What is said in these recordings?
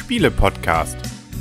Spiele-Podcast.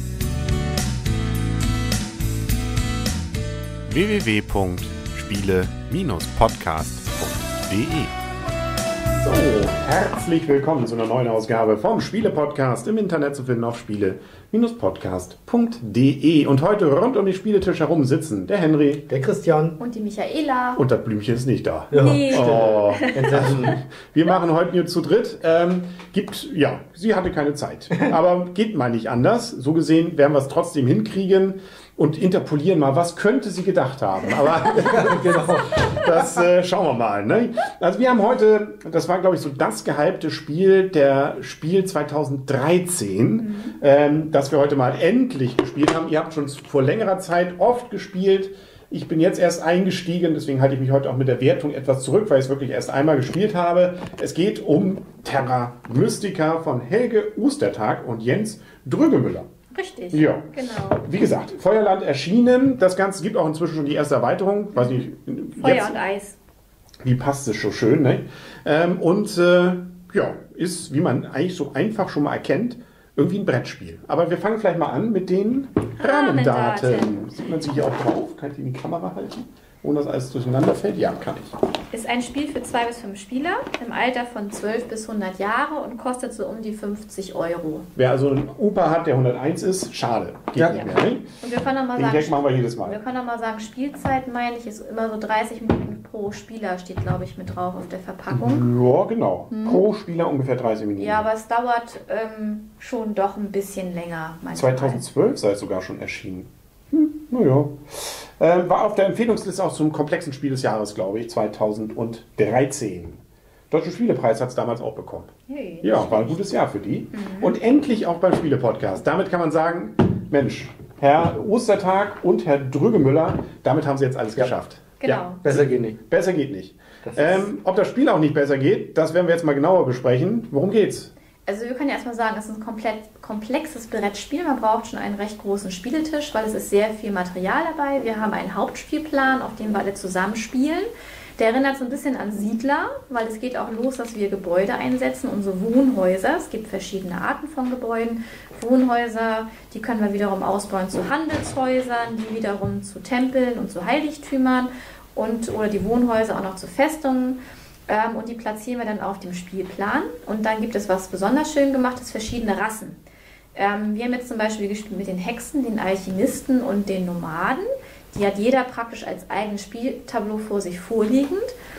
www.spiele-podcast.de. So, herzlich willkommen zu einer neuen Ausgabe vom Spiele-Podcast, im Internet zu finden auf spiele-podcast.de. Und heute rund um den Spieletisch herum sitzen der Henry, der Christian und die Michaela. Und das Blümchen ist nicht da. Ja. Nee. Oh. Wir machen heute nur zu dritt. Sie hatte keine Zeit. Aber geht mal nicht anders. So gesehen werden wir es trotzdem hinkriegen und interpolieren mal, was könnte sie gedacht haben. Aber genau, das schauen wir mal. Ne? Also wir haben heute, das war glaube ich so das gehypte Spiel, der Spiel 2013, das wir heute mal endlich gespielt haben. Ihr habt schon vor längerer Zeit oft gespielt. Ich bin jetzt erst eingestiegen, deswegen halte ich mich heute auch mit der Wertung etwas zurück, weil ich es wirklich erst einmal gespielt habe. Es geht um Terra Mystica von Helge Ostertag und Jens Drügemüller. Richtig, ja. Genau. Wie gesagt, Feuerland erschienen. Das Ganze gibt auch inzwischen schon die erste Erweiterung. Weiß nicht, Feuer und Eis. Wie passt es so schön, ne? Ist, wie man eigentlich so einfach schon mal erkennt, irgendwie ein Brettspiel. Aber wir fangen vielleicht mal an mit den Rahmendaten. Sieht man sie hier auch drauf? Kann ich die in die Kamera halten? Ohne dass alles durcheinander fällt? Ja, kann ich. Ist ein Spiel für 2 bis 5 Spieler im Alter von 12 bis 100 Jahre und kostet so um die 50 €. Wer also einen Opa hat, der 101 ist, schade. Geht nicht mehr, ne? Und wir können auch mal Den Gag machen wir jedes Mal. Wir können auch mal sagen, Spielzeit, meine ich, ist immer so 30 Minuten pro Spieler, steht, glaube ich, mit drauf auf der Verpackung. Ja, genau. Pro Spieler ungefähr 30 Minuten. Ja, aber es dauert schon doch ein bisschen länger. 2012 sei es sogar schon erschienen. Naja. War auf der Empfehlungsliste auch zum komplexen Spiel des Jahres, glaube ich, 2013. Deutschen Spielepreis hat es damals auch bekommen. Hey, ja, war ein gutes Jahr für die. Und endlich auch beim Spiele-Podcast. Damit kann man sagen, Mensch, Herr Ostertag und Herr Drügemüller, damit haben sie jetzt alles geschafft. Genau. Ja. Besser geht nicht. Besser geht nicht. Ob das Spiel auch nicht besser geht, das werden wir jetzt mal genauer besprechen. Worum geht's? Also wir können ja erstmal sagen, es ist ein komplett komplexes Brettspiel. Man braucht schon einen recht großen Spieletisch, weil es ist sehr viel Material dabei. Wir haben einen Hauptspielplan, auf dem wir alle zusammen spielen. Der erinnert so ein bisschen an Siedler, weil es geht auch los, dass wir Gebäude einsetzen, unsere Wohnhäuser. Es gibt verschiedene Arten von Gebäuden. Wohnhäuser, die können wir wiederum ausbauen zu Handelshäusern, die wiederum zu Tempeln und zu Heiligtümern oder die Wohnhäuser auch noch zu Festungen. Und die platzieren wir dann auf dem Spielplan. Und dann gibt es was besonders schön gemachtes, verschiedene Rassen. Wir haben jetzt zum Beispiel gespielt mit den Hexen, den Alchemisten und den Nomaden. Die hat jeder praktisch als eigenes Spieltableau vor sich vorliegend.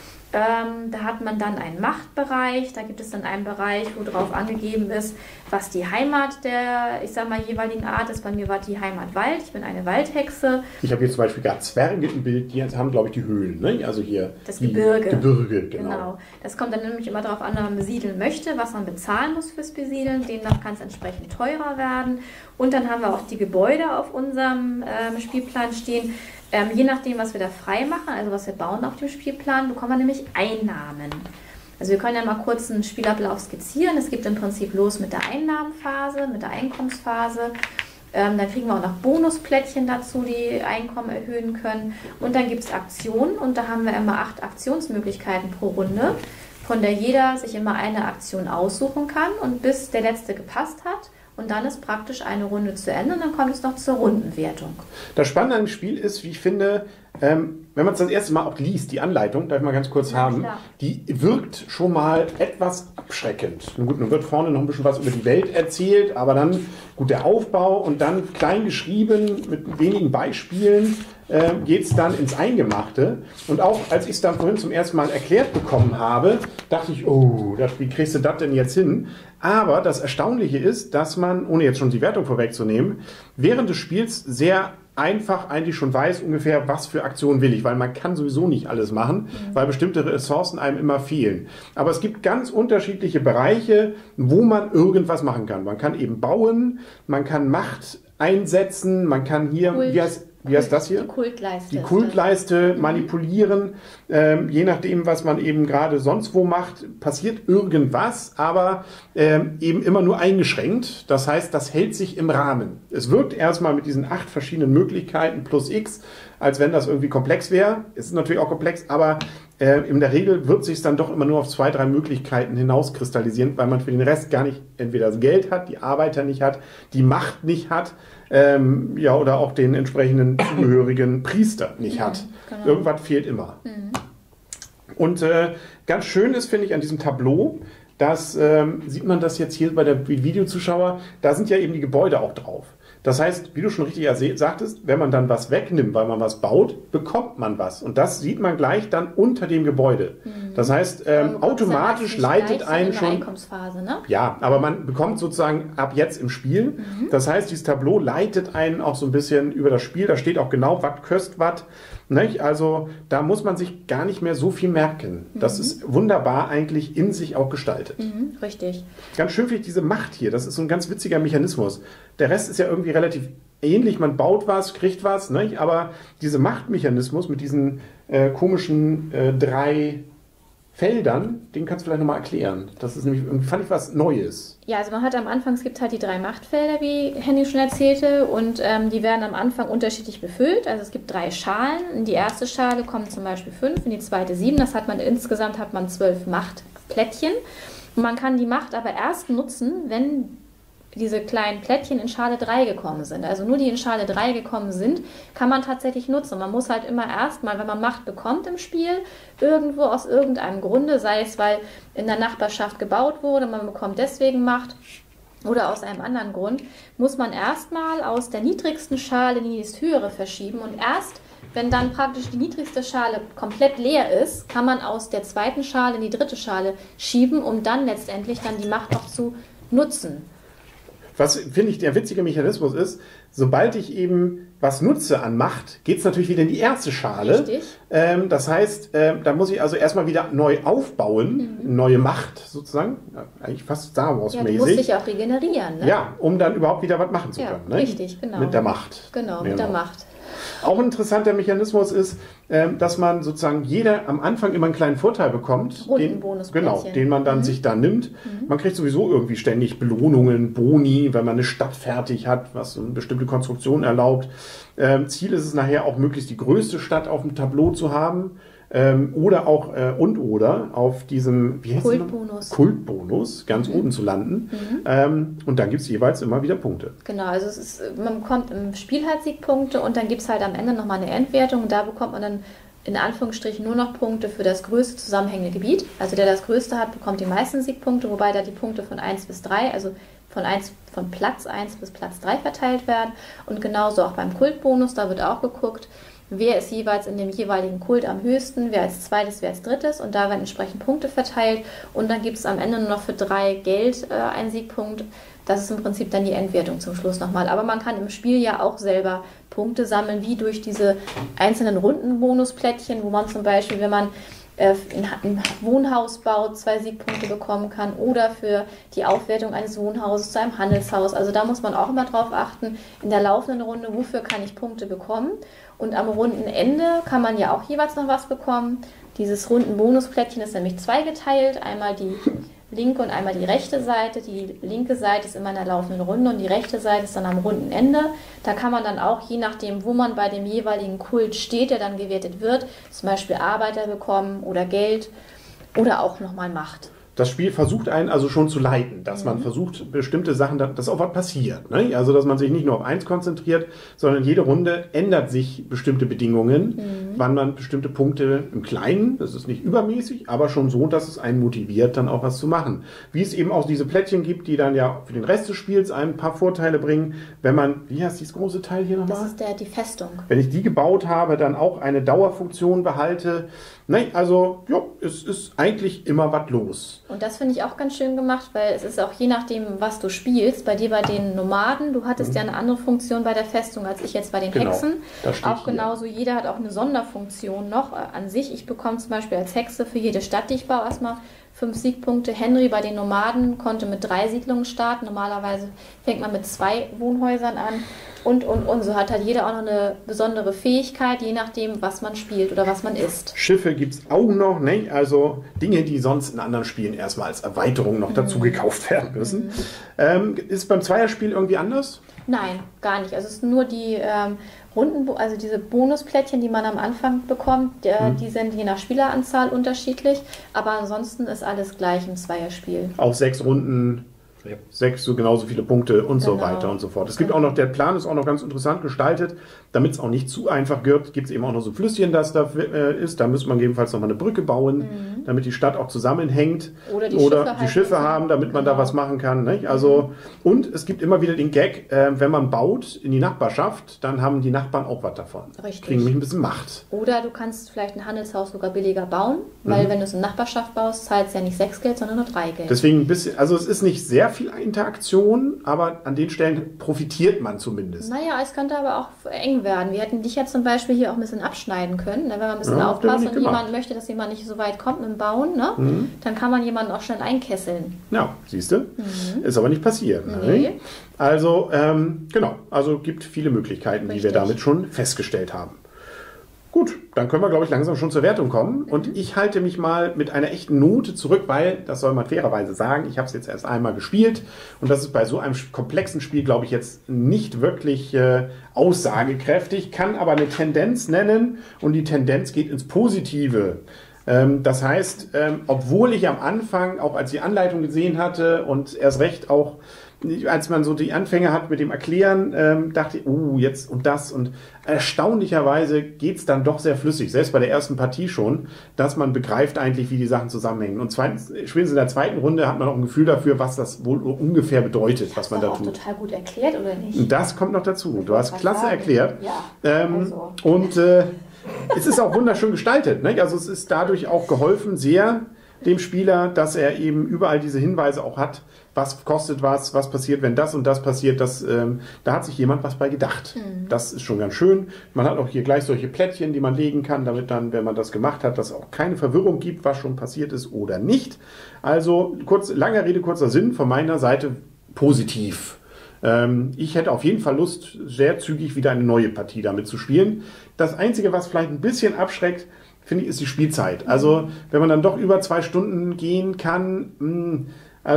Da hat man dann einen Machtbereich, da gibt es dann einen Bereich, wo drauf angegeben ist, was die Heimat der, jeweiligen Art ist. Bei mir war die Heimat Wald, ich bin eine Waldhexe. Ich habe hier zum Beispiel gerade Zwerge im Bild, die haben, glaube ich, die Höhlen, ne? Also hier das Gebirge. Gebirge, genau. Das kommt dann nämlich immer darauf an, wenn man besiedeln möchte, was man bezahlen muss fürs Besiedeln. Demnach kann es entsprechend teurer werden. Und dann haben wir auch die Gebäude auf unserem Spielplan stehen. Je nachdem, was wir da frei machen, also was wir bauen auf dem Spielplan, bekommen wir nämlich Einnahmen. Also wir können ja mal kurz einen Spielablauf skizzieren. Es geht im Prinzip los mit der Einnahmenphase, mit der Einkommensphase. Dann kriegen wir auch noch Bonusplättchen dazu, die Einkommen erhöhen können. Und dann gibt es Aktionen und da haben wir immer 8 Aktionsmöglichkeiten pro Runde, von der jeder sich immer eine Aktion aussuchen kann und bis der letzte gepasst hat. Und dann ist praktisch eine Runde zu Ende und dann kommt es noch zur Rundenwertung. Das Spannende am Spiel ist, wie ich finde, wenn man es das erste Mal auch liest, die Anleitung, darf ich mal ganz kurz haben, klar. Die wirkt schon mal etwas abschreckend. Nun gut, nun wird vorne noch ein bisschen was über die Welt erzählt, aber dann, gut, der Aufbau und dann klein geschrieben mit wenigen Beispielen geht es dann ins Eingemachte. Und auch als ich es dann vorhin zum ersten Mal erklärt bekommen habe, dachte ich, wie kriegst du das denn jetzt hin? Aber das Erstaunliche ist, dass man, ohne jetzt schon die Wertung vorwegzunehmen, während des Spiels sehr einfach eigentlich schon weiß ungefähr, was für Aktionen will ich, weil man kann sowieso nicht alles machen, weil bestimmte Ressourcen einem immer fehlen. Aber es gibt ganz unterschiedliche Bereiche, wo man irgendwas machen kann. Man kann eben bauen, man kann Macht einsetzen, man kann hier wie heißt das hier? Die Kultleiste. Die Kultleiste manipulieren. Je nachdem, was man eben gerade sonst wo macht, passiert irgendwas, aber eben immer nur eingeschränkt. Das heißt, das hält sich im Rahmen. Es wirkt erstmal mit diesen 8 verschiedenen Möglichkeiten plus X, als wenn das irgendwie komplex wäre. Es ist natürlich auch komplex, aber in der Regel wird sich dann doch immer nur auf 2, 3 Möglichkeiten hinauskristallisieren, weil man für den Rest gar nicht entweder das Geld hat, die Arbeiter nicht hat, die Macht nicht hat, oder auch den entsprechenden zugehörigen Priester nicht hat. Genau. Irgendwas fehlt immer. Und ganz schön ist, finde ich, an diesem Tableau, dass, sieht man das jetzt hier bei der Videozuschauer, da sind ja eben die Gebäude auch drauf. Das heißt, wie du schon richtig sagtest, wenn man dann was wegnimmt, weil man was baut, bekommt man was. Und das sieht man gleich dann unter dem Gebäude. Das heißt, automatisch leitet einen schon... Einkommensphase, ne? Ja, aber man bekommt sozusagen ab jetzt im Spiel. Das heißt, dieses Tableau leitet einen auch so ein bisschen über das Spiel. Da steht auch genau, was kostet was. Nicht? Also da muss man sich gar nicht mehr so viel merken. Das ist wunderbar eigentlich in sich auch gestaltet. Richtig. Ganz schön finde ich diese Macht hier. Das ist so ein ganz witziger Mechanismus. Der Rest ist ja irgendwie relativ ähnlich. Man baut was, kriegt was. Nicht? Aber dieser Machtmechanismus mit diesen komischen 3 Feldern, den kannst du vielleicht nochmal erklären. Das ist nämlich, fand ich, was Neues. Ja, also man hat am Anfang, es gibt halt die 3 Machtfelder, wie Henny schon erzählte, und die werden am Anfang unterschiedlich befüllt. Also es gibt 3 Schalen. In die erste Schale kommen zum Beispiel 5, in die zweite 7. Das hat man insgesamt 12 Machtplättchen. Und man kann die Macht aber erst nutzen, wenn diese kleinen Plättchen in Schale 3 gekommen sind. Also nur die in Schale 3 gekommen sind, kann man tatsächlich nutzen. Man muss halt immer erstmal, wenn man Macht bekommt im Spiel, irgendwo aus irgendeinem Grunde, sei es, weil in der Nachbarschaft gebaut wurde, man bekommt deswegen Macht oder aus einem anderen Grund, muss man erstmal aus der niedrigsten Schale in die höhere verschieben und erst wenn dann praktisch die niedrigste Schale komplett leer ist, kann man aus der zweiten Schale in die dritte Schale schieben, um dann letztendlich dann die Macht auch zu nutzen. Was, finde ich, der witzige Mechanismus ist, sobald ich eben was nutze an Macht, geht es natürlich wieder in die erste Schale. Richtig. Das heißt, da muss ich also erstmal wieder neu aufbauen, neue Macht sozusagen, eigentlich fast Star Wars-mäßig. Ja, du musst dich auch regenerieren, ne? Ja, um dann überhaupt wieder was machen zu können. Ja, ne? richtig, genau. Mit der Macht. Genau, mit der Macht. Auch ein interessanter Mechanismus ist, dass man sozusagen jeder am Anfang immer einen kleinen Vorteil bekommt, den man dann sich da nimmt. Man kriegt sowieso irgendwie ständig Belohnungen, Boni, wenn man eine Stadt fertig hat, was eine bestimmte Konstruktion erlaubt. Ziel ist es nachher auch möglichst die größte Stadt auf dem Tableau zu haben. Oder auch oder auf diesem Kultbonus ganz oben zu landen. Und dann gibt es jeweils immer wieder Punkte. Genau, also man bekommt im Spiel halt Siegpunkte und dann gibt es halt am Ende nochmal eine Endwertung und da bekommt man dann in Anführungsstrichen nur noch Punkte für das größte zusammenhängende Gebiet. Also der das größte hat, bekommt die meisten Siegpunkte, wobei da die Punkte von 1 bis 3, also von Platz 1 bis Platz 3 verteilt werden. Und genauso auch beim Kultbonus, da wird auch geguckt, wer ist jeweils in dem jeweiligen Kult am höchsten, wer als zweites, wer als drittes und da werden entsprechend Punkte verteilt und dann gibt es am Ende nur noch für 3 Geld einen Siegpunkt. Das ist im Prinzip dann die Endwertung zum Schluss nochmal. Aber man kann im Spiel ja auch selber Punkte sammeln, wie durch diese einzelnen Rundenbonusplättchen, wo man zum Beispiel, wenn man ein Wohnhaus baut, 2 Siegpunkte bekommen kann oder für die Aufwertung eines Wohnhauses zu einem Handelshaus. Also da muss man auch immer drauf achten, in der laufenden Runde, wofür kann ich Punkte bekommen. Und am Rundenende kann man ja auch jeweils noch was bekommen. Dieses Rundenbonusplättchen ist nämlich zweigeteilt, einmal die linke und einmal die rechte Seite. Die linke Seite ist immer in der laufenden Runde und die rechte Seite ist dann am Rundenende. Da kann man dann auch, je nachdem, wo man bei dem jeweiligen Kult steht, der dann gewertet wird, zum Beispiel Arbeiter bekommen oder Geld oder auch nochmal Macht. Das Spiel versucht einen also schon zu leiten, dass man versucht, bestimmte Sachen, dass auch was passiert. Ne? Also, dass man sich nicht nur auf eins konzentriert, sondern jede Runde ändert sich bestimmte Bedingungen, wann man bestimmte Punkte im Kleinen, das ist nicht übermäßig, aber schon so, dass es einen motiviert, dann auch was zu machen. Wie es eben auch diese Plättchen gibt, die dann ja für den Rest des Spiels ein paar Vorteile bringen, wenn man, wie heißt dieses große Teil hier nochmal? Das ist die Festung. Wenn ich die gebaut habe, dann auch eine Dauerfunktion behalte. Ne? Also, ja, es ist eigentlich immer was los. Und das finde ich auch ganz schön gemacht, weil es ist auch je nachdem, was du spielst. Bei dir bei den Nomaden, du hattest ja eine andere Funktion bei der Festung als ich jetzt bei den Hexen. Auch genauso, jeder hat auch eine Sonderfunktion noch an sich. Ich bekomme zum Beispiel als Hexe für jede Stadt, die ich baue, erstmal 5 Siegpunkte. Henry bei den Nomaden konnte mit 3 Siedlungen starten. Normalerweise fängt man mit 2 Wohnhäusern an. Und. So hat halt jeder auch noch eine besondere Fähigkeit, je nachdem, was man spielt oder was man isst. Schiffe gibt es auch noch, ne? Also Dinge, die sonst in anderen Spielen erstmal als Erweiterung noch dazu gekauft werden müssen. Ist beim Zweierspiel irgendwie anders? Nein, gar nicht. Also es sind nur die also diese Bonusplättchen, die man am Anfang bekommt, die sind je nach Spieleranzahl unterschiedlich. Aber ansonsten ist alles gleich im Zweierspiel. Auch 6 Runden. 6, so genauso viele Punkte und so weiter und so fort. Es gibt auch noch, der Plan ist auch noch ganz interessant gestaltet, damit es auch nicht zu einfach wird, gibt es eben auch noch so ein Flüsschen, das da ist. Da müsste man jedenfalls noch mal eine Brücke bauen, damit die Stadt auch zusammenhängt. Oder die Schiffe haben, damit man da was machen kann. Nicht? Also, und es gibt immer wieder den Gag, wenn man baut in die Nachbarschaft, dann haben die Nachbarn auch was davon. Richtig. Kriegen nämlich ein bisschen Macht. Oder du kannst vielleicht ein Handelshaus sogar billiger bauen, weil wenn du es in Nachbarschaft baust, zahlst du ja nicht 6 Geld, sondern nur 3 Geld. Deswegen ein bisschen, also es ist nicht sehr viel Interaktion, aber an den Stellen profitiert man zumindest. Naja, es könnte aber auch eng werden. Wir hätten dich ja zum Beispiel hier auch ein bisschen abschneiden können, ne? Wenn man ein bisschen aufpasst und jemand möchte, dass jemand nicht so weit kommt mit dem Bauen, ne? Dann kann man jemanden auch schnell einkesseln. Ja, siehst du? Ist aber nicht passiert. Nee. Ne? Also, genau, also gibt viele Möglichkeiten, die wir damit schon festgestellt haben. Gut, dann können wir, glaube ich, langsam schon zur Wertung kommen. Und ich halte mich mal mit einer echten Note zurück, weil, das soll man fairerweise sagen, ich habe es jetzt erst einmal gespielt. Und das ist bei so einem komplexen Spiel, glaube ich, jetzt nicht wirklich aussagekräftig, kann aber eine Tendenz nennen. Und die Tendenz geht ins Positive. Das heißt, obwohl ich am Anfang, auch als ich die Anleitung gesehen hatte und erst recht auch, als man so die Anfänge hat mit dem Erklären, dachte ich, jetzt und das. Und erstaunlicherweise geht es dann doch sehr flüssig, selbst bei der ersten Partie schon, dass man begreift eigentlich, wie die Sachen zusammenhängen. Und zweitens, spätestens in der zweiten Runde hat man auch ein Gefühl dafür, was das wohl ungefähr bedeutet, was man da tut. Das ist total gut erklärt, oder nicht? Und das kommt noch dazu. Du hast klasse erklärt. Ja, und es ist auch wunderschön gestaltet. Ne? Also es ist dadurch auch geholfen sehr dem Spieler, dass er eben überall diese Hinweise auch hat, was kostet was passiert, wenn das und das passiert. Da hat sich jemand was bei gedacht. Das ist schon ganz schön. Man hat auch hier gleich solche Plättchen, die man legen kann, damit dann, wenn man das gemacht hat, dass auch keine Verwirrung gibt, was schon passiert ist oder nicht. Also langer Rede, kurzer Sinn, von meiner Seite positiv. Ich hätte auf jeden Fall Lust, sehr zügig wieder eine neue Partie damit zu spielen. Das Einzige, was vielleicht ein bisschen abschreckt, finde ich, ist die Spielzeit. Also, wenn man dann doch über 2 Stunden gehen kann,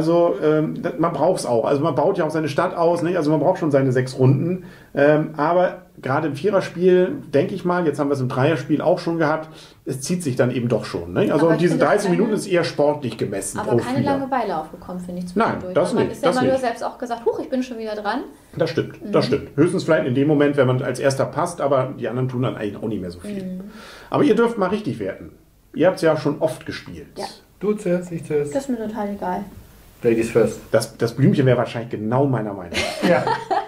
man braucht es auch. Also, man baut ja auch seine Stadt aus, nicht? Also, man braucht schon seine 6 Runden. Aber gerade im Viererspiel, denke ich mal, jetzt haben wir es im Dreierspiel auch schon gehabt, es zieht sich dann eben doch schon. Ne? Also, diese 30 Minuten ist eher sportlich gemessen. Aber keine Langeweile aufgekommen, finde ich. Nein, das nicht. Man ist ja immer nur selbst auch gesagt, ich bin schon wieder dran. Das stimmt, das stimmt. Höchstens vielleicht in dem Moment, wenn man als erster passt, aber die anderen tun dann eigentlich auch nicht mehr so viel. Aber ihr dürft mal richtig werten. Ihr habt es ja schon oft gespielt. Ja. Du zuerst, ich zuerst. Das ist mir total egal. Ladies first. Das Blümchen wäre wahrscheinlich genau meiner Meinung. Ja.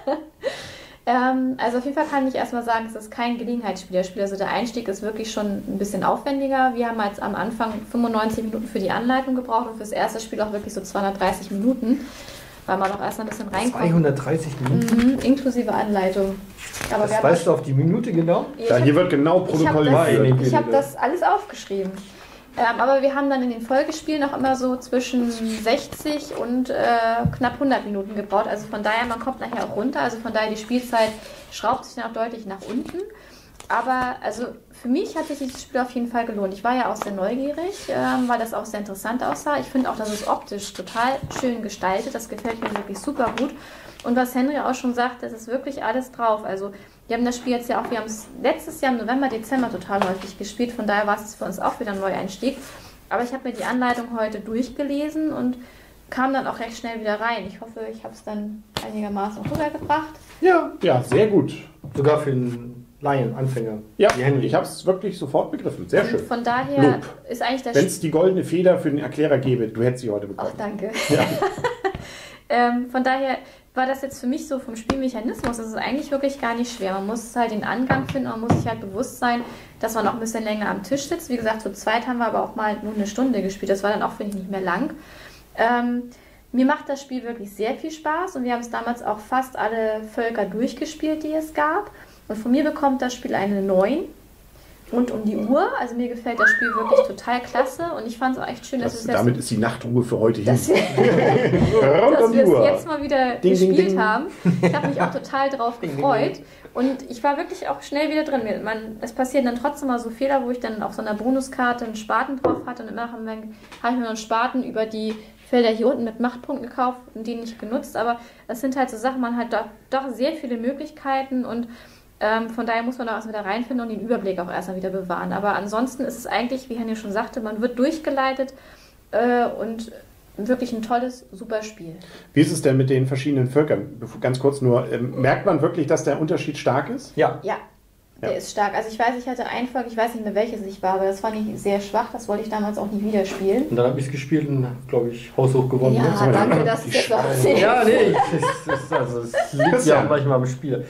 Also auf jeden Fall kann ich erstmal sagen, es ist kein Gelegenheitsspielerspiel. Also der Einstieg ist wirklich schon ein bisschen aufwendiger. Wir haben jetzt am Anfang 95 Minuten für die Anleitung gebraucht und fürs erste Spiel auch wirklich so 230 Minuten, weil man auch erst ein bisschen reinkommt. 230 Minuten? Inklusive Anleitung. Aber das weißt du auf die Minute genau? Ja, hier wird genau protokolliert. Ich habe das alles aufgeschrieben. Aber wir haben dann in den Folgespielen auch immer so zwischen 60 und knapp 100 Minuten gebraucht. Also von daher, man kommt nachher auch runter. Also von daher, die Spielzeit schraubt sich dann auch deutlich nach unten. Aber also für mich hat sich dieses Spiel auf jeden Fall gelohnt. Ich war ja auch sehr neugierig, weil das auch sehr interessant aussah. Ich finde auch, dass es optisch total schön gestaltet. Das gefällt mir wirklich super gut. Und was Henry auch schon sagt, das ist wirklich alles drauf. Also wir haben das Spiel jetzt ja auch, wir haben es letztes Jahr im November, Dezember total häufig gespielt. Von daher war es für uns auch wieder ein Neueinstieg. Aber ich habe mir die Anleitung heute durchgelesen und kam dann auch recht schnell wieder rein. Ich hoffe, ich habe es dann einigermaßen rübergebracht. Ja, sehr gut. Sogar für einen Laien, Anfänger. Ja, ich habe es wirklich sofort begriffen. Sehr schön. Von daher ist eigentlich das... Wenn es die goldene Feder für den Erklärer gäbe, du hättest sie heute bekommen. Ach, danke. Ja. Von daher war das jetzt für mich so vom Spielmechanismus, das ist eigentlich wirklich gar nicht schwer. Man muss halt den Angang finden, man muss sich halt bewusst sein, dass man auch ein bisschen länger am Tisch sitzt. Wie gesagt, zu zweit haben wir aber auch mal nur eine Stunde gespielt. Das war dann auch, finde ich, nicht mehr lang. Mir macht das Spiel wirklich sehr viel Spaß und wir haben es damals auch fast alle Völker durchgespielt, die es gab. Und von mir bekommt das Spiel eine 9. rund um die Uhr. Also mir gefällt das Spiel wirklich total klasse und ich fand es auch echt schön, dass damit ist die Nachtruhe für heute hin. dass wir es jetzt mal wieder gespielt haben. Ich habe mich auch total drauf gefreut. Und ich war wirklich auch schnell wieder drin. Es passieren dann trotzdem mal so Fehler, wo ich dann auf so einer Bonuskarte einen Spaten drauf hatte und im Nachhinein habe ich mir noch einen Spaten über die Felder hier unten mit Machtpunkten gekauft und die nicht genutzt. Aber das sind halt so Sachen, man hat doch sehr viele Möglichkeiten und von daher muss man da erstmal wieder reinfinden und den Überblick auch erstmal wieder bewahren. Aber ansonsten ist es eigentlich, wie Henny schon sagte, man wird durchgeleitet und wirklich ein tolles, super Spiel. Wie ist es denn mit den verschiedenen Völkern? Ganz kurz nur, merkt man wirklich, dass der Unterschied stark ist? Ja. Ja, der ist stark. Also ich hatte ein Volk, ich weiß nicht mehr welches ich war, aber das fand ich sehr schwach, das wollte ich damals auch nie wieder spielen. Und dann habe ich es gespielt und, glaube ich, haushoch gewonnen. Ja, danke, dass es jetzt auch erzählt. Ja, nee, es liegt ja manchmal am Spiel.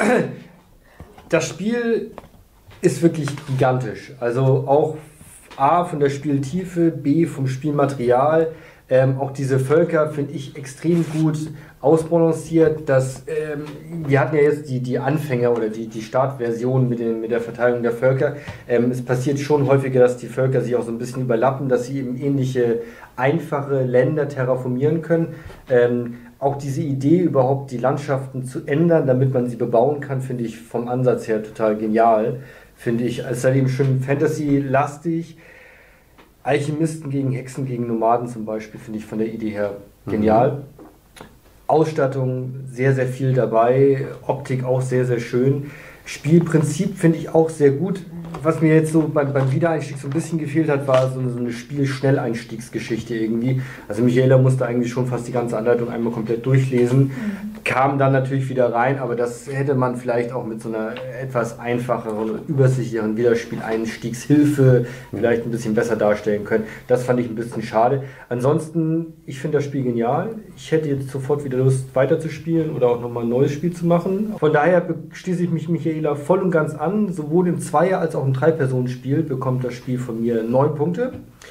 Das Spiel ist wirklich gigantisch. Also auch A von der Spieltiefe, B vom Spielmaterial. Auch diese Völker finde ich extrem gut ausbalanciert. Wir hatten ja jetzt die Anfänger oder die Startversion mit der Verteilung der Völker. Es passiert schon häufiger, dass die Völker sich auch so ein bisschen überlappen, dass sie eben ähnliche einfache Länder terraformieren können. Auch diese Idee, überhaupt die Landschaften zu ändern, damit man sie bebauen kann, finde ich vom Ansatz her total genial. Finde ich, es ist halt eben schön Fantasy-lastig. Alchemisten gegen Hexen, gegen Nomaden zum Beispiel, finde ich von der Idee her genial. Ausstattung, sehr, sehr viel dabei. Optik auch sehr, sehr schön. Spielprinzip finde ich auch sehr gut. Was mir jetzt so beim Wiedereinstieg so ein bisschen gefehlt hat, war so eine Spiel-Schnelleinstiegsgeschichte irgendwie. Also Michaela musste eigentlich schon fast die ganze Anleitung einmal komplett durchlesen, kam dann natürlich wieder rein, aber das hätte man vielleicht auch mit so einer etwas einfacheren, übersichtlicheren Wiederspieleinstiegshilfe vielleicht ein bisschen besser darstellen können. Das fand ich ein bisschen schade. Ansonsten, ich finde das Spiel genial. Ich hätte jetzt sofort wieder Lust weiterzuspielen oder auch nochmal ein neues Spiel zu machen. Von daher schließe ich mich Michaela voll und ganz an. Sowohl im Zweier- als auch im Drei-Personen-Spiel bekommt das Spiel von mir 9 Punkte,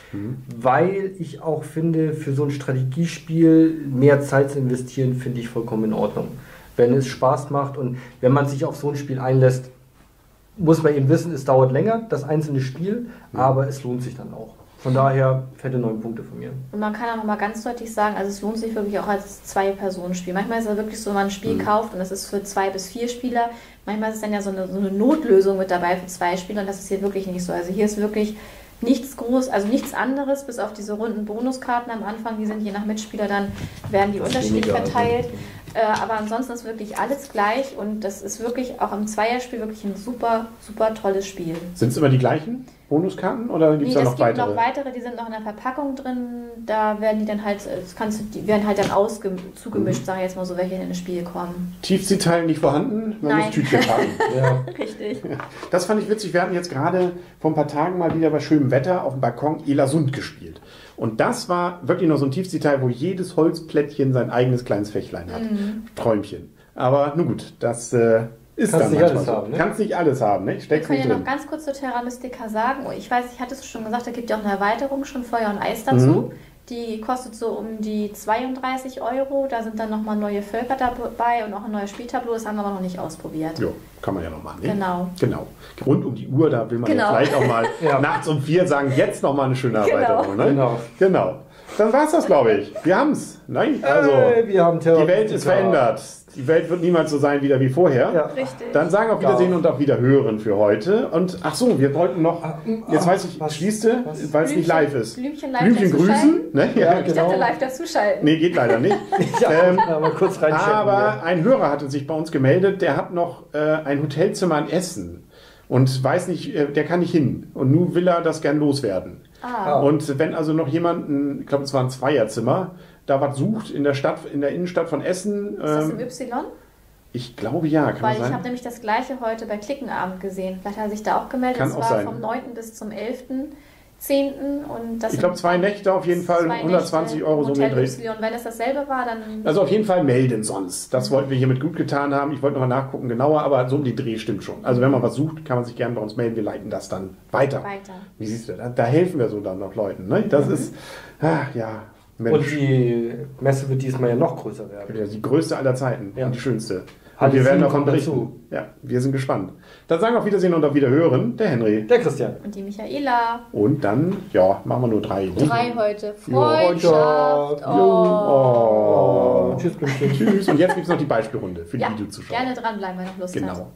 weil ich auch finde, für so ein Strategiespiel mehr Zeit zu investieren, finde ich vollkommen in Ordnung. Wenn es Spaß macht und wenn man sich auf so ein Spiel einlässt, muss man eben wissen, es dauert länger, das einzelne Spiel, aber es lohnt sich dann auch. Von daher fette 9 Punkte von mir. Und man kann auch nochmal ganz deutlich sagen, also es lohnt sich wirklich auch als 2-Personen-Spiel. Manchmal ist es wirklich so, wenn man ein Spiel kauft und das ist für 2 bis 4 Spieler. Manchmal ist es dann ja so eine Notlösung mit dabei für 2 Spieler und das ist hier wirklich nicht so. Also hier ist wirklich nichts groß, also nichts anderes, bis auf diese runden Bonuskarten am Anfang, die sind je nach Mitspieler, dann werden die unterschiedlich verteilt. Aber ansonsten ist wirklich alles gleich und das ist wirklich auch im Zweierspiel wirklich ein super, super tolles Spiel. Sind es immer die gleichen Bonuskarten oder gibt es da noch weitere? Es gibt noch weitere, die sind noch in der Verpackung drin. Da werden die dann halt, die werden halt dann zugemischt, sage ich jetzt mal so, welche in das Spiel kommen. Tiefseeteil nicht vorhanden, man muss Tütchen packen. Ja. Richtig. Das fand ich witzig. Wir hatten jetzt gerade vor ein paar Tagen mal wieder bei schönem Wetter auf dem Balkon Elasund gespielt. Und das war wirklich noch so ein Tiefseeteil, wo jedes Holzplättchen sein eigenes kleines Fächlein hat. Träumchen. Aber nun gut, das ist kannst dann nicht alles so. haben, ne? Kannst nicht alles haben, ne? Wir können ja noch ganz kurz zu Terra Mystica sagen. Ich weiß, ich hatte es schon gesagt, da gibt ja auch eine Erweiterung, schon Feuer und Eis dazu. Die kostet so um die 32 €. Da sind dann nochmal neue Völker dabei und auch ein neues Spieltableau. Das haben wir aber noch nicht ausprobiert. Jo, kann man ja noch machen. Ne? Genau. Rund um die Uhr, da will man ja vielleicht auch mal nachts um 4 sagen, jetzt nochmal eine schöne Erweiterung. Ne? Genau. Dann war es das, glaube ich. Wir haben es. Nein, also wir haben Terra die Welt ist verändert. Die Welt wird niemals so sein wieder wie vorher. Ja. Richtig. Dann sagen auf Wiedersehen und auf Wiederhören für heute. Und ach so, wir wollten noch, jetzt weiß ich, schließte, weil es nicht live ist. Blümchen grüßen. Ne? Ja, ich dachte live dazuschalten. Nee, geht leider nicht. aber kurz reinchecken. Aber ein Hörer hatte sich bei uns gemeldet, der hat noch ein Hotelzimmer in Essen und weiß nicht, der kann nicht hin. Und nun will er das gern loswerden. Und wenn also noch jemand, ich glaube es war ein Zweierzimmer, da was sucht in der Stadt, in der Innenstadt von Essen. Ist das im Y? Ich glaube ja, kann Weil sein. ich habe nämlich das gleiche heute bei Klickenabend gesehen. Vielleicht hat er sich da auch gemeldet. Kann das auch war sein. vom 9. bis zum 11.10. Und das Ich glaube 2 Nächte auf jeden Fall, 120 € so Hotel mit Dreh. Y. Wenn es dasselbe war, dann... Also auf jeden Fall melden sonst. Das wollten wir hiermit gut getan haben. Ich wollte nochmal nachgucken genauer, aber so um die Dreh stimmt schon. Also wenn man was sucht, kann man sich gerne bei uns melden. Wir leiten das dann weiter. Wie siehst du, da helfen wir so dann noch Leuten. Ne? Das ist, ja, Mensch. Und die Messe wird diesmal ja noch größer werden. Ja, die größte aller Zeiten und die schönste. Und wir werden davon kommt berichten. dazu. Ja, wir sind gespannt. Dann sagen wir auf Wiedersehen und auf Wiederhören, der Henry. Der Christian. Und die Michaela. Und dann, ja, machen wir nur 3. 3 heute. Freundschaft. Freundschaft. Oh. Tschüss, Blümchen. Tschüss. Und jetzt gibt es noch die Beispielrunde für die Ja, Videozuschauer. gerne dranbleiben, wenn ihr noch Lust habt. Genau.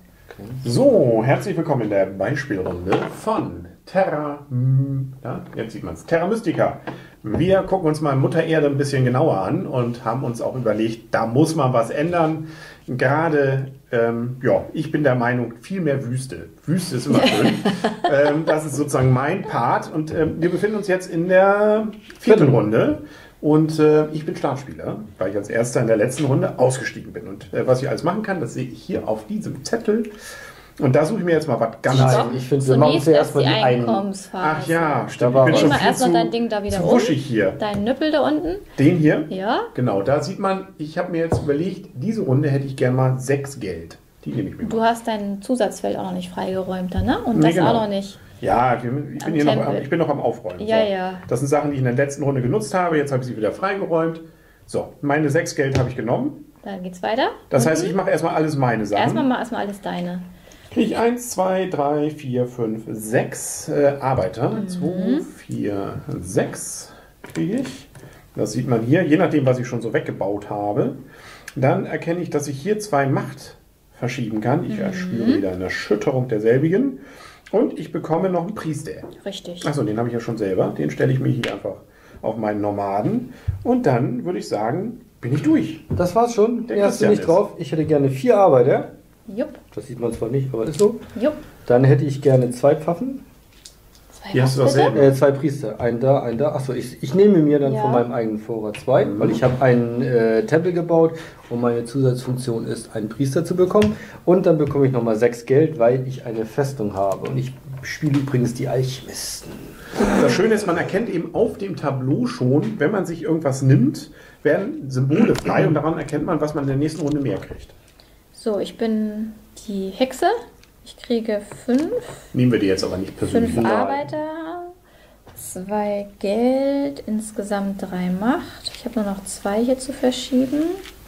So, herzlich willkommen in der Beispielrunde von Terra, ja, jetzt sieht man es, Terra Mystica. Wir gucken uns mal Mutter Erde ein bisschen genauer an und haben uns auch überlegt, da muss man was ändern. Gerade, ja, ich bin der Meinung, viel mehr Wüste. Wüste ist immer schön. Das ist sozusagen mein Part und wir befinden uns jetzt in der 4. Runde. Und ich bin Startspieler, weil ich als Erster in der letzten Runde ausgestiegen bin. Und was ich alles machen kann, das sehe ich hier auf diesem Zettel. Und da suche ich mir jetzt mal was ganz Nein, ich finde, wir machen zuerst mal die Einkommensphase. Ach ja, stimmt. Da Ich bin Leg schon mal viel erstmal zu, dein Ding da wieder zu um. wuschig hier. Dein Nüppel da unten. Den hier? Ja. Genau, da sieht man, ich habe mir jetzt überlegt, diese Runde hätte ich gerne mal 6 Geld. Die nehme ich mir mal. Du hast dein Zusatzfeld auch noch nicht freigeräumt, da, ne? Und Nee, das genau. auch noch nicht. Ja, ich bin noch am Aufräumen. Ja, so. ja. Das sind Sachen, die ich in der letzten Runde genutzt habe. Jetzt habe ich sie wieder freigeräumt. So, meine 6 Geld habe ich genommen. Dann geht's weiter. Das heißt, ich mache erstmal alles meine Sachen. Erstmal alles deine. Kriege ich 1, 2, 3, 4, 5, 6 Arbeiter. 2, 4, 6 kriege ich. Das sieht man hier, je nachdem, was ich schon so weggebaut habe. Dann erkenne ich, dass ich hier 2 Macht verschieben kann. Ich erspüre wieder eine Erschütterung derselbigen. Und ich bekomme noch einen Priester. Richtig. Achso, den habe ich ja schon selber. Den stelle ich mir hier einfach auf meinen Nomaden. Und dann würde ich sagen, bin ich durch. Das war's schon. Der Mehr hast du Christian nicht ist. drauf. Ich hätte gerne 4 Arbeiter. Jupp. Das sieht man zwar nicht, aber ist so. Jupp. Dann hätte ich gerne 2 Pfaffen. 2 Hier hast du was dasselbe. bitte? 2 Priester. Einen da, einen da. Achso, ich nehme mir dann Ja. von meinem eigenen Vorrat 2, weil ich habe einen Tempel gebaut und meine Zusatzfunktion ist, einen Priester zu bekommen. Und dann bekomme ich nochmal 6 Geld, weil ich eine Festung habe. Und ich spiele übrigens die Alchemisten. Das Schöne ist, man erkennt eben auf dem Tableau schon, wenn man sich irgendwas nimmt, werden Symbole frei und daran erkennt man, was man in der nächsten Runde mehr kriegt. So, ich bin die Hexe. Ich kriege 5. Nehmen wir die jetzt aber nicht persönlich. 5 Nein. Arbeiter. 2 Geld. Insgesamt 3 Macht. Ich habe nur noch 2 hier zu verschieben.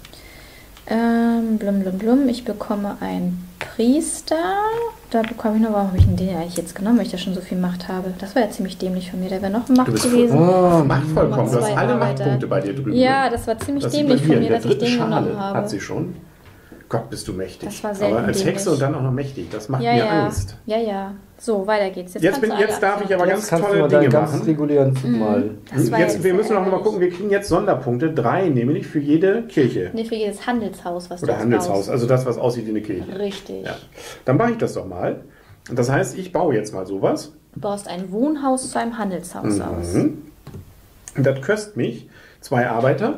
Blum. Ich bekomme einen Priester. Da bekomme ich noch, warum habe ich denn den eigentlich jetzt genommen, weil ich da schon so viel Macht habe? Das war ja ziemlich dämlich von mir. Da wäre noch eine Macht Du bist gewesen. machtvoll kommen. Du hast Zwei alle Arbeiter. Machtpunkte bei dir drüben. Ja, das war ziemlich Das sieht man dämlich hier. von mir, Der dass ich dritte den Schale genommen habe. hat sie schon. Gott, bist du mächtig. Das war selten aber als dämlich. Hexe und dann auch noch mächtig. Das macht Ja, mir ja. Angst. Ja. So, weiter geht's. Jetzt kannst du alle darf ich absagen. aber Jetzt ganz kannst du tolle mal deinen Dinge ganz machen. regulären Zug mal. Das war jetzt Wir müssen noch mal ärgerlich. gucken, wir kriegen jetzt Sonderpunkte. 3, nämlich für jede Kirche. Nee, für jedes Handelshaus, was du Oder jetzt Handelshaus, baust. also das, was aussieht wie eine Kirche. Richtig. Ja. Dann mache ich das doch mal. Das heißt, ich baue jetzt mal sowas. Du baust ein Wohnhaus zu einem Handelshaus aus. Und das kostet mich 2 Arbeiter.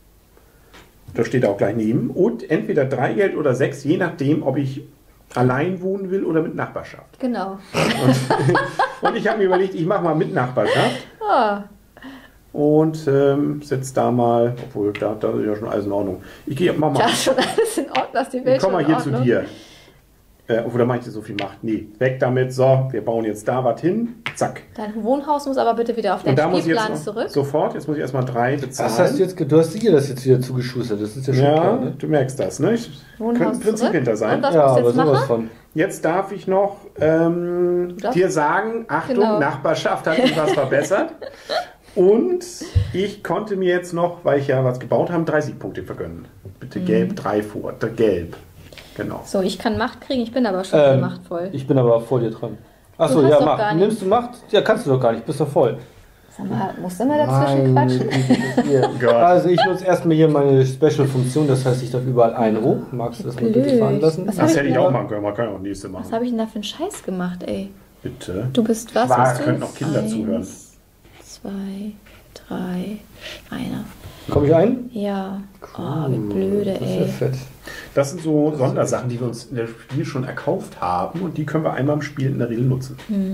Das steht auch gleich neben. Und entweder 3 Geld oder 6, je nachdem, ob ich allein wohnen will oder mit Nachbarschaft. Genau. Und ich habe mir überlegt, ich mache mal mit Nachbarschaft. Ah, Und setze da mal, obwohl da ist ja schon alles in Ordnung. Mach mal. ja, schon alles in Ordnung, dass die Welt Ich komme mal schon hier in zu Ordnung. dir. Obwohl, da mache ich dir so viel Macht. Nee, weg damit. So, wir bauen jetzt da was hin. Zack. Dein Wohnhaus muss aber bitte wieder auf deinen Und da muss ich Spielplan jetzt zurück. sofort, jetzt muss ich erstmal 3 bezahlen. Was hast du jetzt, du hast dir das jetzt wieder zugeschustert, das ist ja schon Ja, klar, ne? du merkst das, ne? Ich könnte Wohnhaus ein Prinzip zurück. hinter sein. Und was Ja, musst du aber jetzt sowas machen? von. Jetzt darf ich noch darfst- dir sagen, Achtung, Genau. Nachbarschaft hat sich was verbessert. Und ich konnte mir jetzt noch, weil ich ja was gebaut habe, 30 Punkte vergönnen. Bitte gelb 3 vor. Gelb. Genau. So, ich kann Macht kriegen, ich bin aber schon sehr machtvoll. Ich bin aber vor dir dran. Achso, Du hast ja, doch mach. gar nicht. Nimmst du Macht? Ja, kannst du doch gar nicht, bist doch voll. Sag mal, musst du immer dazwischen quatschen? Gott. Also ich nutze erstmal hier meine Special-Funktion, das heißt, ich darf überall einen hoch. Magst du das mal bitte Blöd. veranlassen? Was Das hab hätte ich denn auch da- machen können. Man kann ja auch nächste machen. Was habe ich denn da für einen Scheiß gemacht, ey? Bitte. Du bist was? Da bist du? könnten auch Kinder 1, zuhören. 2, 3, einer. Komm ich ein? Ja. Oh, wie blöde, Das ist ja ey. fett. Das sind so Sondersachen, die wir uns in der Spiel schon erkauft haben und die können wir einmal im Spiel in der Regel nutzen.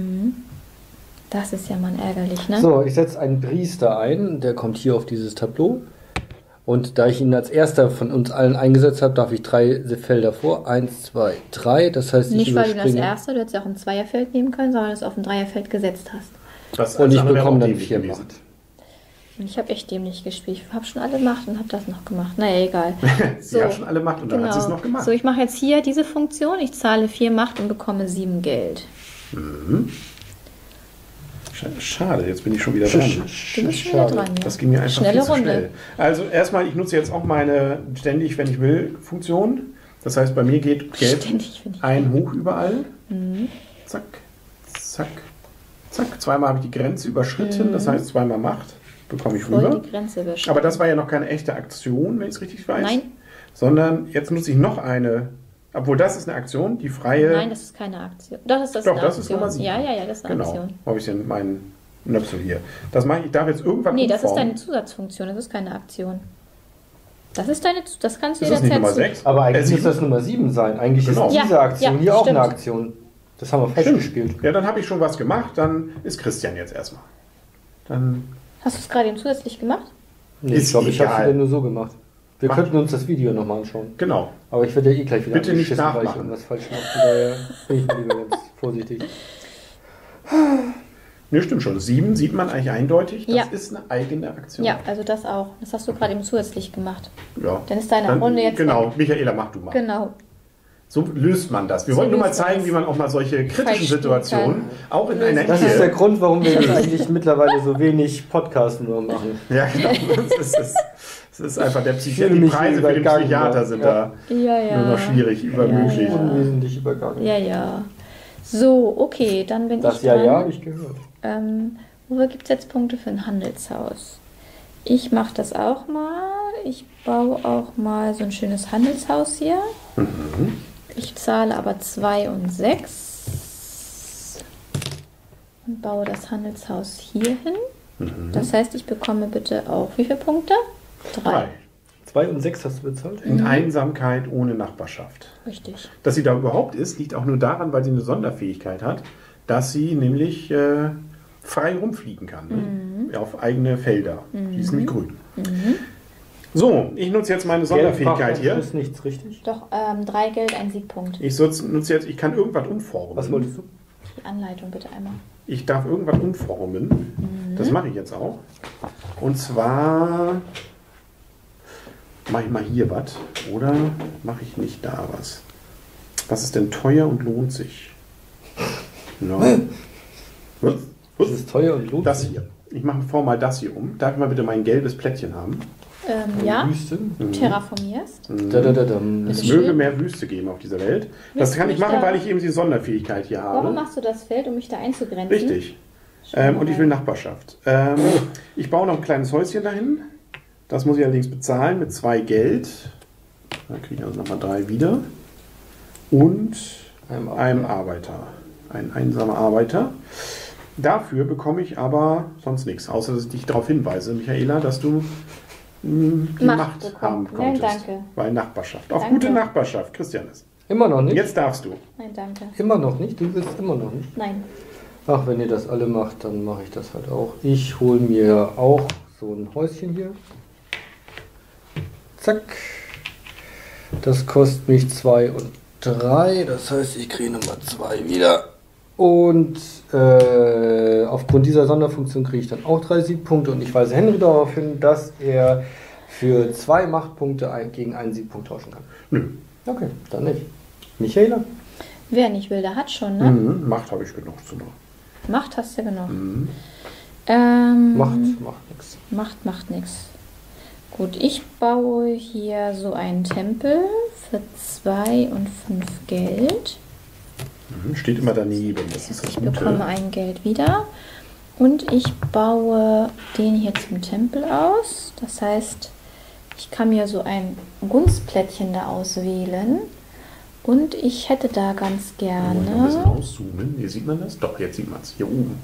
Das ist ja mal ärgerlich, ne? So, ich setze einen Priester ein, der kommt hier auf dieses Tableau. Und da ich ihn als erster von uns allen eingesetzt habe, darf ich 3 Felder vor. 1, 2, 3. Das heißt, ich Nicht, weil du das überspringe. erste, du hättest ja auch ein Zweierfeld nehmen können, sondern es auf ein Dreierfeld gesetzt hast. Das Und alles ich andere wäre bekomme auch dann dämlich 4 gewesen. Macht. Und ich habe echt dämlich gespielt. Ich habe schon alle Macht und habe das noch gemacht. Naja, egal. Sie hat schon alle Macht und dann hat sie es noch gemacht. So, ich mache jetzt hier diese Funktion. Ich zahle 4 Macht und bekomme 7 Geld. Schade, jetzt bin ich schon wieder dran. Du bist schon wieder dran, ja. Das ging mir einfach Schnelle viel zu Runde. schnell. Also erstmal, ich nutze jetzt auch meine ständig, wenn ich will, Funktion. Das heißt, bei mir geht Geld Ständig, wenn ich ein hoch überall. Zack, zack, zack. Zweimal habe ich die Grenze überschritten, das heißt zweimal Macht. Bekomme ich voll rüber. die Grenze überschritten. Aber das war ja noch keine echte Aktion, wenn ich es richtig weiß. Nein. Sondern jetzt nutze ich noch eine, obwohl das ist eine Aktion, die freie... Nein, das ist keine Aktion. Doch, das ist Doch, eine das Aktion. ist Nummer 7. Ja, das ist eine Genau, Aktion. habe ich denn meinen Nöpsel hier. Das mache ich, ich darf jetzt irgendwann Nee, das ist umformen. deine Zusatzfunktion, das ist keine Aktion. Das ist das kannst du Ist das nicht Nummer jederzeit 6? Aber eigentlich sieben? muss das Nummer 7 sein. Eigentlich Genau. ist diese Ja, Aktion ja, hier auch stimmt. eine Aktion. Das haben wir falsch gespielt. Ja, dann habe ich schon was gemacht, dann ist Christian jetzt erstmal. Dann Hast du es gerade eben zusätzlich gemacht? Nee, Ist ich glaube, ich habe es egal. wieder nur so gemacht. Wir Mach. könnten uns das Video nochmal anschauen. genau. Aber ich werde ja eh gleich wieder Bitte nicht angeschissen, weil ich nachmachen. irgendwas falsch mache. Von daher bin ich lieber ganz vorsichtig. Ne, stimmt schon. 7 sieht man eigentlich eindeutig. Das Ja. ist eine eigene Aktion. Ja, also das auch. Das hast du gerade eben zusätzlich gemacht. Ja. Dann ist deine Runde jetzt... Genau, Michaela, mach du mal. Genau. So löst man das. Wir So wollten nur mal löst man zeigen, das. wie man auch mal solche kritischen Falsch spielen Situationen, auch in einer Das ist der Ehe... Grund, warum wir eigentlich mittlerweile so wenig Podcasts nur machen. Ja, genau. Das ist einfach der fühle Die mich Preise für den übergangen, Psychiater ja. sind Ja. Ja. nur noch schwierig, übermöglich. Ja. Unwesentlich übergangen. Ja. So, okay, dann bin Das ich dran. ja, habe ich gehört. Wo gibt es jetzt Punkte für ein Handelshaus? Ich mache das auch mal. Ich baue auch mal so ein schönes Handelshaus hier. Ich zahle aber 2 und 6 und baue das Handelshaus hier hin. Das heißt, ich bekomme bitte auch wie viele Punkte? 3. 2 und 6 hast du bezahlt? Und Einsamkeit ohne Nachbarschaft. Richtig. Dass sie da überhaupt ist, liegt auch nur daran, weil sie eine Sonderfähigkeit hat, dass sie nämlich frei rumfliegen kann. Ne? Auf eigene Felder. Die ist nämlich grün. So, ich nutze jetzt meine Sonderfähigkeit hier. Das ist nichts, richtig? Doch, 3 Geld, ein Siegpunkt. Ich nutze jetzt, ich kann irgendwas umformen. Was wolltest du? Die Anleitung bitte einmal. Ich darf irgendwas umformen. Das mache ich jetzt auch. Und zwar mache ich mal hier was. Oder mache ich nicht da was? Was ist denn teuer und lohnt sich? No. Das ist teuer und lohnt Das sich. hier. Ich mache mal das hier um. Darf ich mal bitte mein gelbes Plättchen haben? Ja, Wüste. terraformierst. Es Schön. möge mehr Wüste geben auf dieser Welt. Das Willst kann du ich mich machen, da- weil ich eben die Sonderfähigkeit hier habe. Warum machst du das Feld, um mich da einzugrenzen? Richtig. Und ich will Nachbarschaft. Ich baue noch ein kleines Häuschen dahin. Das muss ich allerdings bezahlen mit 2 Geld. Da kriege ich also nochmal 3 wieder. Und einem Arbeiter. Ein einsamer Arbeiter. Dafür bekomme ich aber sonst nichts, außer dass ich dich darauf hinweise, Michaela, dass du die Macht haben bekommen. Nein, konntest. danke. Weil Nachbarschaft. Auf Danke. gute Nachbarschaft, Christian ist. Immer noch nicht? Jetzt darfst du. Nein, danke. Immer noch nicht? Du willst immer noch nicht? Nein. Ach, wenn ihr das alle macht, dann mache ich das halt auch. Ich hole mir auch so ein Häuschen hier. Zack. Das kostet mich 2 und 3. Das heißt, ich kriege nochmal 2 wieder. Und aufgrund dieser Sonderfunktion kriege ich dann auch 3 Siegpunkte. Und ich weise Henry darauf hin, dass er für 2 Machtpunkte gegen einen Siegpunkt tauschen kann. Nö. Okay, dann nicht. Michaela? Wer nicht will, der hat schon, ne? Macht habe ich genug zu machen. Macht hast du ja genug. Macht nichts. Macht nichts. Gut, ich baue hier so einen Tempel für 2 und 5 Geld. Steht immer daneben. Das ist das Ich bekomme Gute. ein Geld wieder. Und ich baue den hier zum Tempel aus. Das heißt, ich kann mir so ein Gunstplättchen da auswählen. Und ich hätte da ganz Wollen wir ein bisschen gerne... auszoomen? Hier sieht man das? Doch, jetzt sieht man es. Hier oben.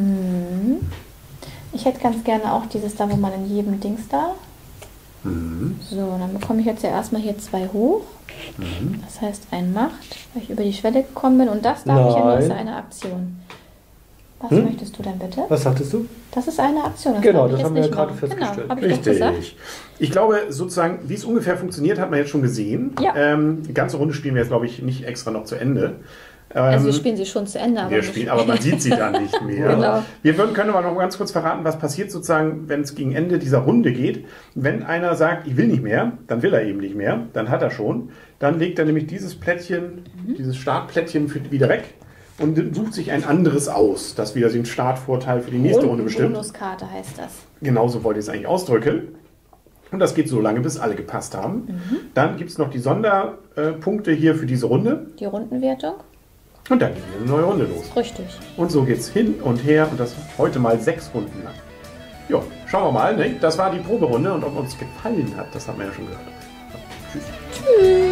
Ich hätte ganz gerne auch dieses da, wo man in jedem Dings da... So, dann bekomme ich jetzt ja erstmal hier 2 hoch. Das heißt, ein Macht, weil ich über die Schwelle gekommen bin. Und das darf ich ja nur Nein. als eine Aktion. Was möchtest du denn bitte? Was sagtest du? Das ist eine Aktion. Das Genau, darf ich das jetzt haben wir nicht ja gerade machen. festgestellt. Genau, habe ich doch gesagt. Richtig. Ich glaube, sozusagen, wie es ungefähr funktioniert, hat man jetzt schon gesehen. Ja. Die ganze Runde spielen wir jetzt, glaube ich, nicht extra noch zu Ende. Also wir spielen sie schon zu Ende. Aber man sieht sie dann nicht mehr. Genau. Wir können aber noch ganz kurz verraten, was passiert sozusagen, wenn es gegen Ende dieser Runde geht. Wenn einer sagt, ich will nicht mehr, dann will er eben nicht mehr, dann hat er schon. Dann legt er nämlich dieses Plättchen, dieses Startplättchen wieder weg und sucht sich ein anderes aus, das wieder den Startvorteil für die nächste Runde bestimmt. Bonuskarte heißt das. Genauso wollte ich es eigentlich ausdrücken. Und das geht so lange, bis alle gepasst haben. Dann gibt es noch die Sonderpunkte hier für diese Runde. Die Rundenwertung. Und dann geht eine neue Runde los. Richtig. Und so geht es hin und her und das heute mal 6 Runden lang. Jo, schauen wir mal. Ne? Das war die Proberunde und ob uns gefallen hat, das haben wir ja schon gehört. Tschüss. Tschüss.